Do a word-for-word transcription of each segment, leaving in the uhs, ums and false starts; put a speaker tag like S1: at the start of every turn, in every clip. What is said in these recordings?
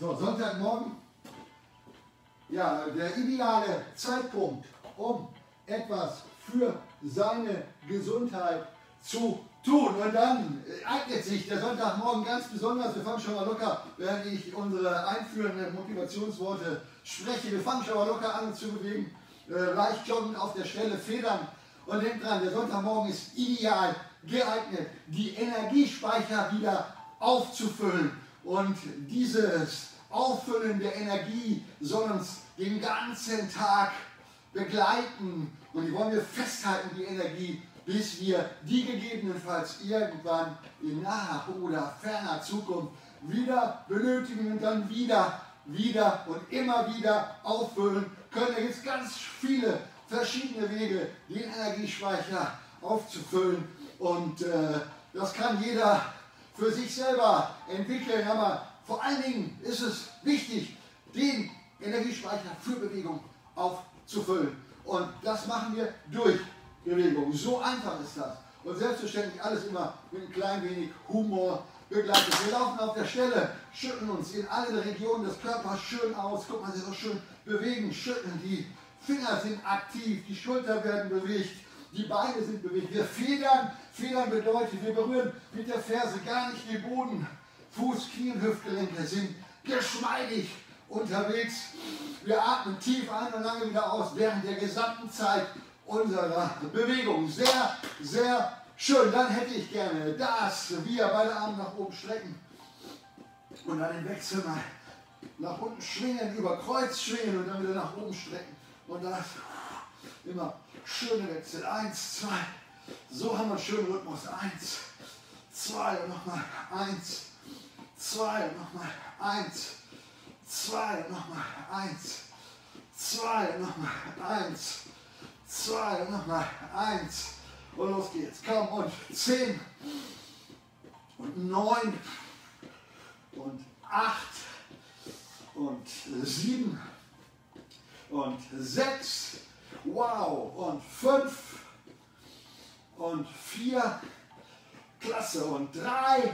S1: So, Sonntagmorgen, ja, der ideale Zeitpunkt, um etwas für seine Gesundheit zu tun. Und dann eignet sich der Sonntagmorgen ganz besonders. Wir fangen schon mal locker, während ich unsere einführenden Motivationsworte spreche. Wir fangen schon mal locker an, uns zu bewegen. Äh, leicht joggend auf der Stelle, Federn. Und denkt dran, der Sonntagmorgen ist ideal geeignet, die Energiespeicher wieder aufzufüllen. Und dieses Auffüllen der Energie soll uns den ganzen Tag begleiten. Und die wollen wir festhalten, die Energie, bis wir die gegebenenfalls irgendwann in naher oder ferner Zukunft wieder benötigen und dann wieder, wieder und immer wieder auffüllen können. Da gibt es ganz viele verschiedene Wege, den Energiespeicher aufzufüllen. Und äh, das kann jeder für sich selber entwickeln. Aber vor allen Dingen ist es wichtig, den Energiespeicher für Bewegung aufzufüllen. Und das machen wir durch Bewegung. So einfach ist das. Und selbstverständlich alles immer mit ein klein wenig Humor begleitet. Wir laufen auf der Stelle, schütteln uns in alle Regionen des Körpers schön aus. Guck mal, sie so schön bewegen, schütteln. Die Finger sind aktiv, die Schulter werden bewegt, die Beine sind bewegt. Wir federn. Federn bedeutet, wir berühren mit der Ferse gar nicht den Boden. Fuß, Knie und Hüftgelenke sind geschmeidig unterwegs. Wir atmen tief ein und lange wieder aus während der gesamten Zeit unserer Bewegung. Sehr, sehr schön. Dann hätte ich gerne, dass wir beide Arme nach oben strecken und dann den Wechsel mal nach unten schwingen, über Kreuz schwingen und dann wieder nach oben strecken. Und das immer schöne Wechsel. Eins, zwei. So haben wir einen schönen Rhythmus. Eins, zwei und nochmal. Eins, zwei und nochmal. Eins, zwei und nochmal. Eins, zwei und nochmal. Eins, zwei und nochmal. Eins. Und los geht's. Komm, und zehn und neun und acht und sieben und sechs. Wow. Und fünf. Und vier, klasse, und drei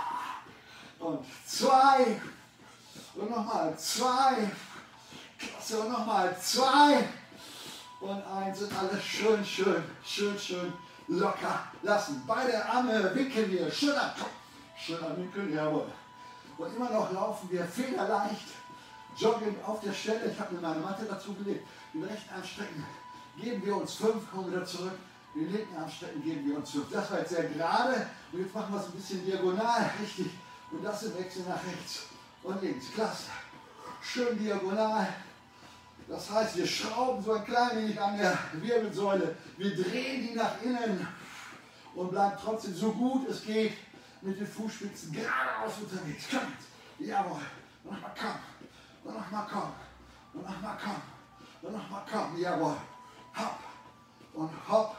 S1: und zwei und nochmal zwei, klasse, und nochmal zwei und eins und alles schön, schön, schön, schön locker lassen. Beide Arme wickeln wir, schön ab, schön abwickeln, jawohl. Und immer noch laufen wir federleicht, joggen auf der Stelle. Ich habe mir meine Matte dazu gelegt, den rechten Arm strecken, geben wir uns fünf, kommen wieder zurück. Den linken Arm strecken, geben wir uns zurück. Das war jetzt sehr gerade und jetzt machen wir es ein bisschen diagonal, richtig. Und das im Wechsel nach rechts und links. Klasse. Schön diagonal. Das heißt, wir schrauben so ein klein wenig an der Wirbelsäule. Wir drehen die nach innen und bleiben trotzdem so gut es geht mit den Fußspitzen geradeaus unterwegs. Kommt. Jawohl. Und nochmal komm. Und nochmal komm. Und nochmal komm. Und nochmal komm. Jawohl. Hopp. Und hopp.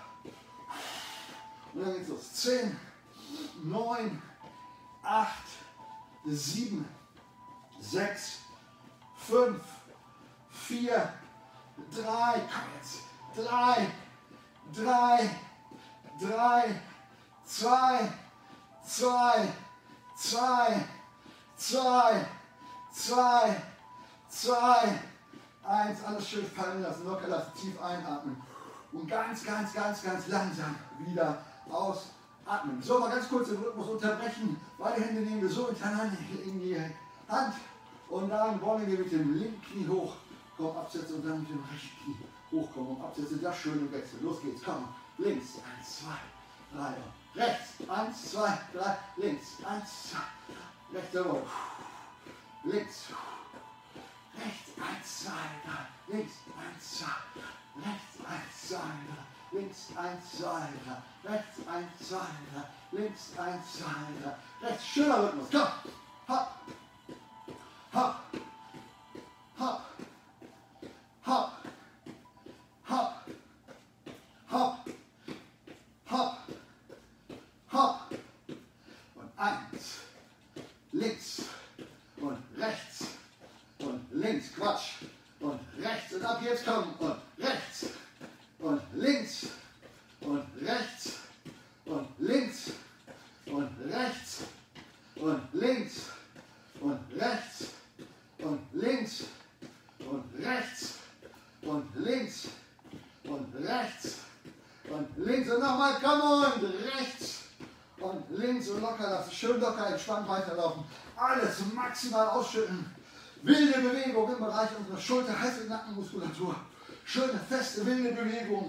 S1: Und dann geht's los. zehn, neun, acht, sieben, sechs, fünf, vier, drei, komm jetzt, drei, drei, drei, zwei, zwei, zwei, zwei, zwei, zwei, eins, alles schön fallen lassen, locker lassen, tief einatmen und ganz, ganz, ganz, ganz langsam wieder ausatmen. So, mal ganz kurz den Rhythmus unterbrechen. Beide Hände nehmen wir so hintereinander in die Hand und dann wollen wir mit dem linken Knie hochkommen, absetzen und dann mit dem rechten Knie hochkommen und absetzen. Das schön im Wechsel. Los geht's, komm. Links, eins, zwei, drei und rechts, eins, zwei, drei, links, eins, zwei, rechts, jawohl. Links, rechts, eins, zwei, drei, links, eins, zwei, rechts, eins, zwei, drei. Links, eins, zwei, drei, rechts, eins, zwei, drei, links, eins, zwei, drei, rechts, schöner Rhythmus, komm, hopp, hopp, hopp, hopp, hopp, hopp, hopp, hopp, und eins, links und rechts und links, Quatsch, und rechts und ab jetzt kommen und rechts. Und links und rechts und links und rechts und links und rechts komm und rechts und links und locker lassen. Schön locker, entspannt weiterlaufen. Alles maximal ausschütten. Wilde Bewegung im Bereich unserer Schulter, Hals- und Nackenmuskulatur. Schöne, feste, wilde Bewegung.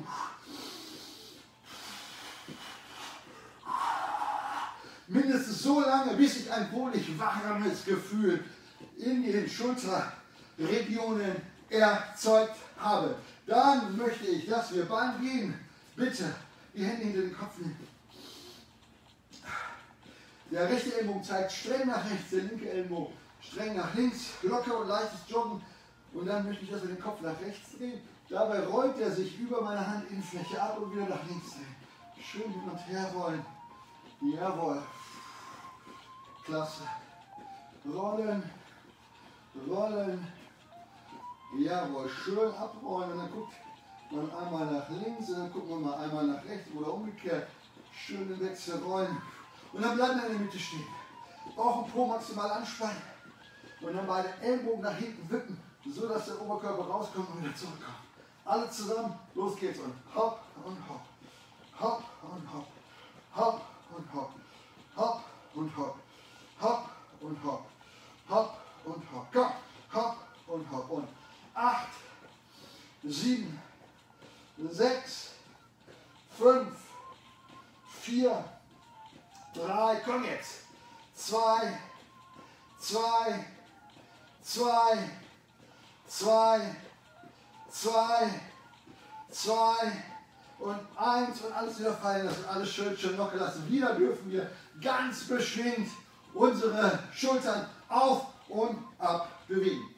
S1: Mindestens so lange, bis ich ein wohlig warmes Gefühl in den Schulterregionen erzeugt habe. Dann möchte ich, dass wir beim Gehen bitte die Hände hinter den Kopf nehmen. Der rechte Ellbogen zeigt streng nach rechts, der linke Ellbogen streng nach links, locker und leichtes Joggen. Und dann möchte ich, dass wir den Kopf nach rechts drehen. Dabei rollt er sich über meine Handinnenfläche ab und wieder nach links drehen. Schön hin und her rollen. Jawohl. Klasse. Rollen, rollen. Jawohl, schön abrollen. Und dann guckt man einmal nach links und dann gucken wir mal einmal nach rechts oder umgekehrt. Schön den Wechsel rollen. Und dann bleiben wir in der Mitte stehen. Bauch und Po maximal anspannen. Und dann beide Ellbogen nach hinten wippen, so dass der Oberkörper rauskommt und wieder zurückkommt. Alle zusammen, los geht's und hopp und hopp. Hopp und hopp. Hopp und hopp. Hopp und hopp. Hopp und hopp. Hopp und hopp. Komm, hopp und hopp. Und acht, sieben, sechs, fünf, vier, drei, komm jetzt. Zwei, zwei, zwei, zwei, zwei, zwei und eins und alles wieder fallen lassen, alles schön, schön locker lassen. Wieder dürfen wir ganz beschwingt unsere Schultern auf und ab bewegen.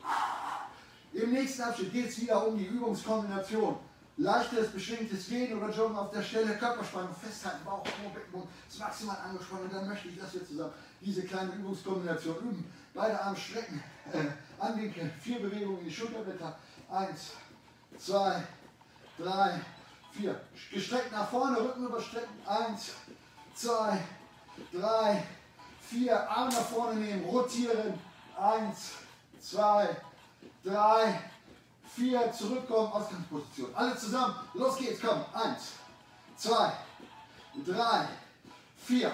S1: Im nächsten Abschnitt geht es wieder um die Übungskombination. Leichtes, beschwingtes Gehen oder Joggen auf der Stelle, Körperspannung festhalten, Bauch, Po, Beckenboden ist maximal angespannt und dann möchte ich, dass wir zusammen diese kleine Übungskombination üben. Beide Arme strecken, äh, anwinkeln, vier Bewegungen in die Schulterblätter. Eins, zwei, drei, vier. Gestreckt nach vorne, Rücken überstrecken. Eins, zwei, drei, vier. Arme nach vorne nehmen, rotieren. Eins, zwei, drei, vier. Zurückkommen, Ausgangsposition. Alle zusammen, los geht's, komm. Eins, zwei, drei, vier.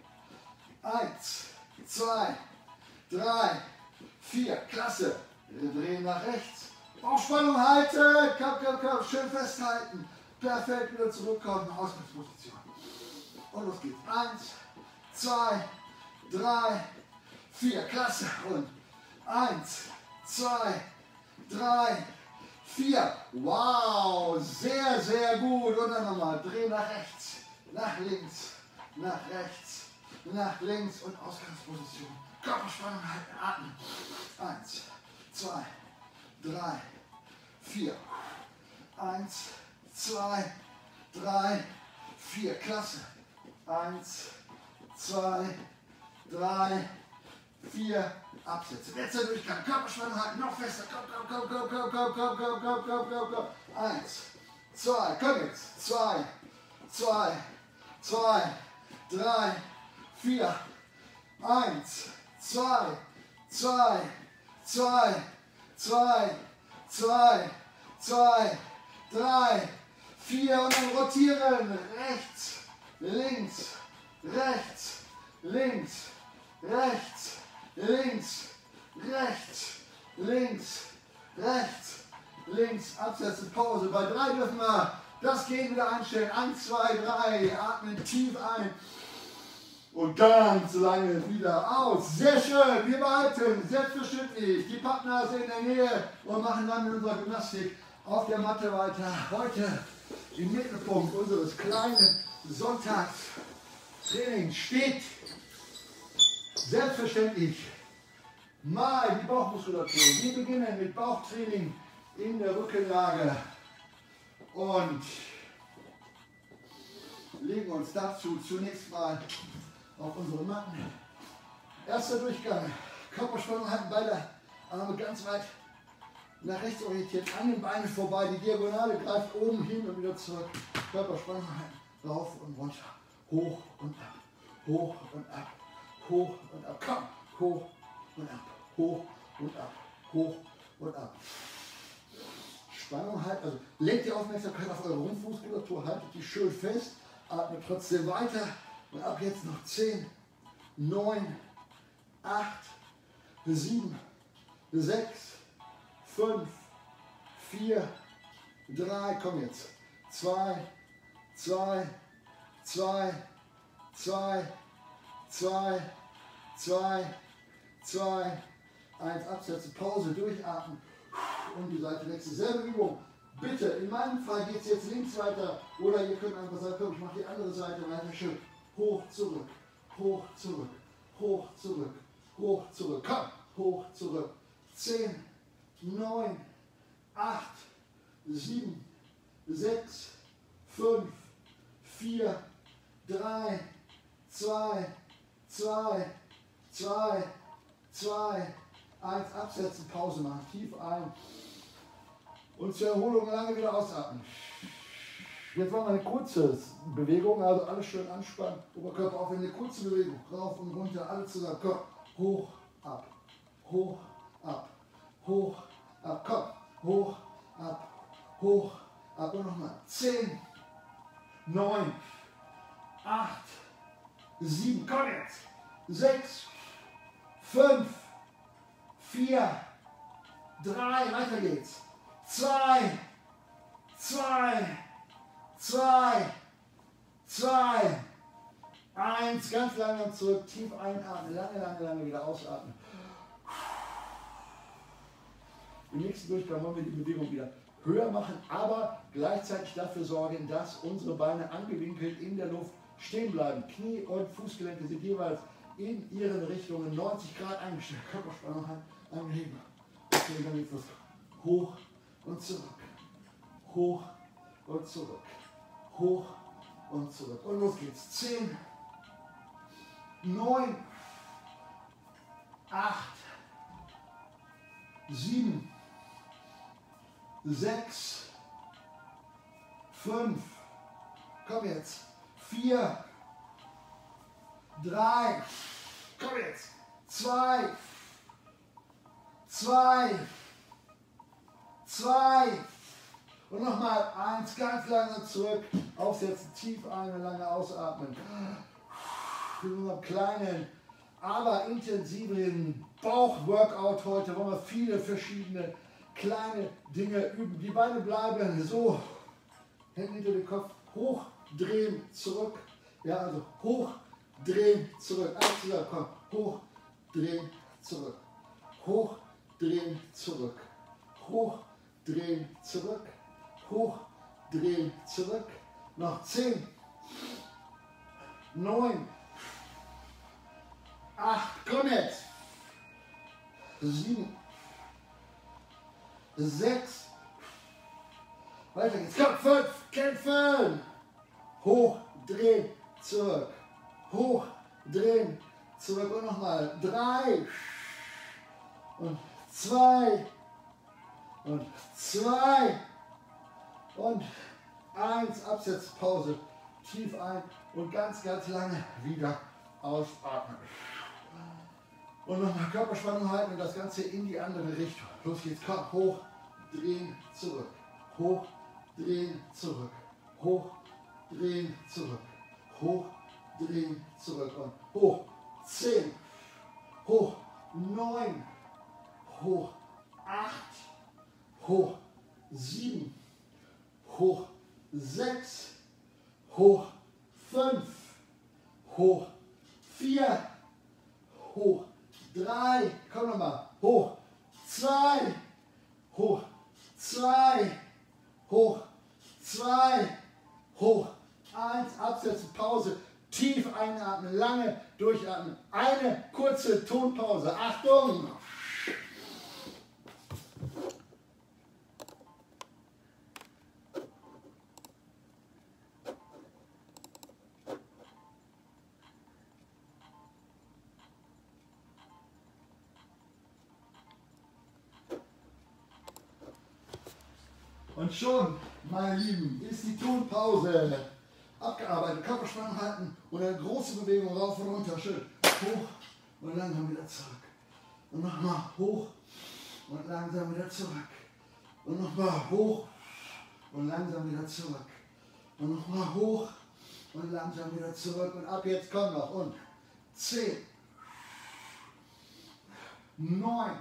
S1: Eins, zwei, drei, vier. Klasse. Wir drehen nach rechts. Bauchspannung halten. Komm, komm, komm. Schön festhalten. Perfekt. Wieder zurückkommen. Ausgangsposition. Und los geht's. Eins, zwei, drei, vier. Klasse. Und eins, zwei, drei, vier. Wow. Sehr, sehr gut. Und dann nochmal. Drehen nach rechts. Nach links. Nach rechts. Nach links und Ausgangsposition. Körperspannung halten, atmen. Eins, zwei, drei, vier. Eins, zwei, drei, vier. Klasse. Eins, zwei, drei, vier. Absetzen. Letzter Durchgang. Körperspannung halten, noch fester. Komm, komm, komm, komm, komm, komm, komm, komm, komm, komm, komm. Eins, zwei, komm jetzt. Zwei, zwei, zwei, drei, vier. Eins, zwei, zwei, zwei, zwei, zwei, zwei, drei, vier und dann rotieren. Rechts, links, rechts, links, rechts, links, rechts, links, rechts, links. Absetzen, Pause. Bei drei dürfen wir das Gehen wieder einstellen. Eins, zwei, drei. Atmen tief ein. Und ganz lange wieder aus. Sehr schön. Wir behalten selbstverständlich die Pappnase in der Nähe und machen dann in unserer Gymnastik auf der Matte weiter. Heute im Mittelpunkt unseres kleinen Sonntagstrainings steht selbstverständlich mal die Bauchmuskulatur. Wir beginnen mit Bauchtraining in der Rückenlage und legen uns dazu zunächst mal auf unsere Matten. Erster Durchgang. Körperspannung halten, beide Arme ganz weit nach rechts orientiert, an den Beinen vorbei. Die Diagonale greift oben hin und wieder zurück. Körperspannung halten. Rauf und runter. Hoch und ab. Hoch und ab. Hoch und ab. Komm. Hoch und ab. Hoch und ab. Hoch und ab. Spannung halten. Also lenkt die Aufmerksamkeit auf eure Rumpfmuskulatur. Haltet die schön fest. Atme trotzdem weiter. Und ab jetzt noch zehn, neun, acht, sieben, sechs, fünf, vier, drei, komm jetzt. zwei, zwei, zwei, zwei, zwei, zwei, zwei, eins, absetzen, Pause, durchatmen und die Seite wechseln. Selbe Übung. Bitte, in meinem Fall geht es jetzt links weiter oder ihr könnt einfach sagen, komm, ich mache die andere Seite weiter. Schön. Hoch, zurück, hoch, zurück, hoch, zurück, hoch, zurück. Komm, hoch, zurück. zehn, neun, acht, sieben, sechs, fünf, vier, drei, zwei, zwei, zwei, zwei, eins, absetzen, Pause machen, tief ein und zur Erholung lange wieder ausatmen. Jetzt machen wir eine kurze Bewegung, also alles schön anspannen, Oberkörper auf, eine kurze Bewegung, rauf und runter, alle zusammen, komm, hoch, ab, hoch, ab, hoch, ab, komm, hoch, ab, hoch, ab und nochmal, zehn, neun, acht, sieben, komm jetzt, sechs, fünf, vier, drei, weiter geht's, zwei, zwei, zwei, zwei, eins, ganz langsam zurück, tief einatmen, lange, lange, lange wieder ausatmen. Im nächsten Durchgang wollen wir die Bewegung wieder höher machen, aber gleichzeitig dafür sorgen, dass unsere Beine angewinkelt in der Luft stehen bleiben. Knie und Fußgelenke sind jeweils in ihren Richtungen neunzig Grad eingestellt. Körperspannung anheben. Okay, dann geht's los. Hoch und zurück. Hoch und zurück. Hoch und zurück. Und los geht's. zehn, neun, acht, sieben, sechs, fünf, komm jetzt, vier, drei, komm jetzt, zwei, zwei, zwei und nochmal eins, ganz langsam zurück, aufsetzen, tief ein, lange ausatmen. Für unseren kleinen, aber intensiven Bauchworkout heute wollen wir viele verschiedene kleine Dinge üben. Die Beine bleiben so, Hände hinter den Kopf, hoch, drehen, zurück. Ja, also hoch, drehen, zurück. Alles zusammen, komm, hoch, drehen, zurück. Hoch, drehen, zurück. Hoch, drehen, zurück. Hoch, drehen, zurück. Noch zehn, neun, acht, komm jetzt. sieben, sechs, weiter geht's, komm, fünf, kämpfen. Hoch, drehen, zurück. Hoch, drehen, zurück und nochmal. drei und zwei und zwei und eins. Absetzpause. Tief ein und ganz, ganz lange wieder ausatmen. Und nochmal Körperspannung halten und das Ganze in die andere Richtung. Los geht's, komm, hoch, drehen, zurück. Hoch, drehen, zurück. Hoch, drehen, zurück. Hoch, drehen, zurück. Und hoch, zehn, hoch, neun, hoch, acht, hoch, sieben, hoch, sechs, hoch, fünf, hoch, vier, hoch, drei, komm nochmal, hoch, zwei, hoch, zwei, hoch, zwei, hoch, eins, absetzen, Pause, tief einatmen, lange durchatmen, eine kurze Tonpause, Achtung! Und schon, meine Lieben, ist die Tonpause abgearbeitet. Körperspannung halten und eine große Bewegung rauf und runter. Schön hoch und langsam wieder zurück. Und nochmal hoch und langsam wieder zurück. Und nochmal hoch und langsam wieder zurück. Und nochmal hoch Und langsam wieder zurück und ab jetzt komm noch. Und zehn, neun,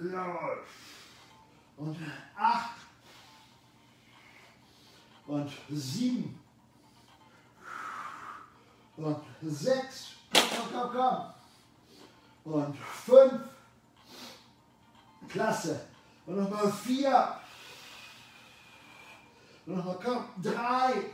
S1: und acht und sieben und sechs, komm, komm, komm, und fünf, klasse, und nochmal vier, und nochmal komm, drei,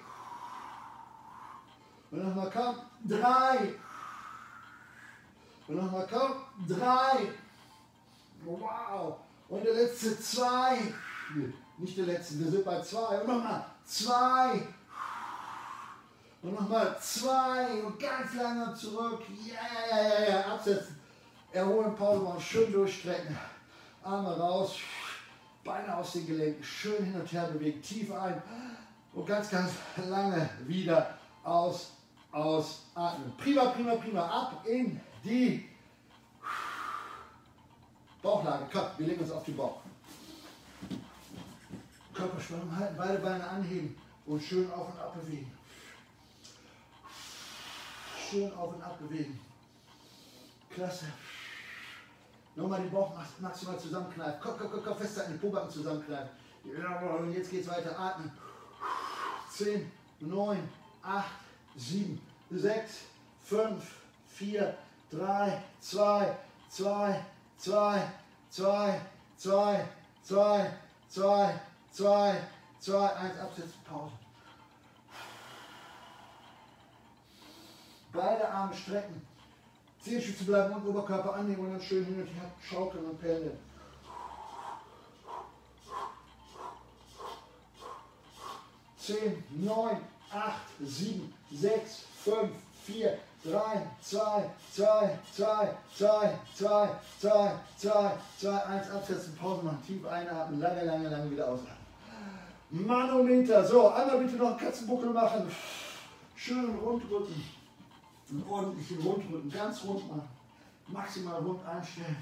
S1: und nochmal komm, drei, und nochmal komm, drei, wow, und der letzte zwei, nicht der letzte, wir sind bei zwei, und nochmal zwei, und nochmal zwei, und ganz lange zurück, ja, ja, ja, ja, absetzen, erholen, Pause machen, schön durchstrecken, Arme raus, Beine aus den Gelenken, schön hin und her bewegen, tief ein und ganz, ganz lange wieder aus, ausatmen. Prima, prima, prima, ab in die Bauchlage. Komm, wir legen uns auf den Bauch. Körperspannung halten, beide Beine anheben und schön auf und ab bewegen. Schön auf und ab bewegen. Klasse. Nochmal den Bauch maximal zusammenkneifen. Kopf, Kopf, Kopf, Kopf festhalten, die Pobacken zusammenkneifen. Und jetzt geht's weiter. Atmen. zehn, neun, acht, sieben, sechs, fünf, vier, drei, zwei, zwei, zwei, zwei, zwei, zwei, zwei, zwei, zwei, eins, absetzen, Pause. Beide Arme strecken. Zehenspitze bleiben und Oberkörper annehmen und dann schön hin und her schaukeln und pendeln. zehn, neun, acht, sieben, sechs, fünf, vier, drei, zwei, zwei, zwei, zwei, zwei, zwei, zwei, zwei, eins, absetzen, Pause machen, tief einatmen, lange, lange, lange wieder ausatmen. Manometer, so, einmal bitte noch einen Katzenbuckel machen, schön rundrücken. Einen ordentlichen Rundrücken, ganz rund machen, maximal rund einstellen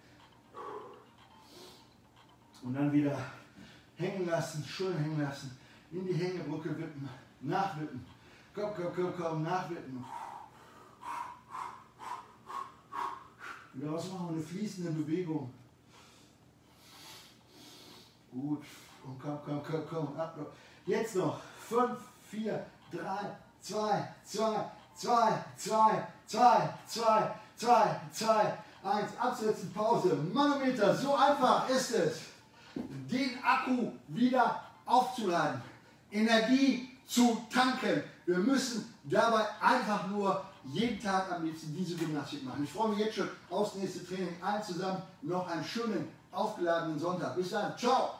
S1: und dann wieder hängen lassen, schön hängen lassen, in die Hängebrücke wippen, nachwippen, komm, komm, komm, komm, nachwippen, wieder ausmachen, eine fließende Bewegung, gut, und komm, komm, komm, komm, ab, jetzt noch, fünf, vier, drei, zwei, zwei, zwei, zwei, zwei, zwei, zwei, zwei, eins, absetzen, Pause, Manometer, so einfach ist es, den Akku wieder aufzuladen, Energie zu tanken. Wir müssen dabei einfach nur jeden Tag am liebsten diese Gymnastik machen. Ich freue mich jetzt schon aufs nächste Training. Allen zusammen noch einen schönen, aufgeladenen Sonntag. Bis dann, ciao!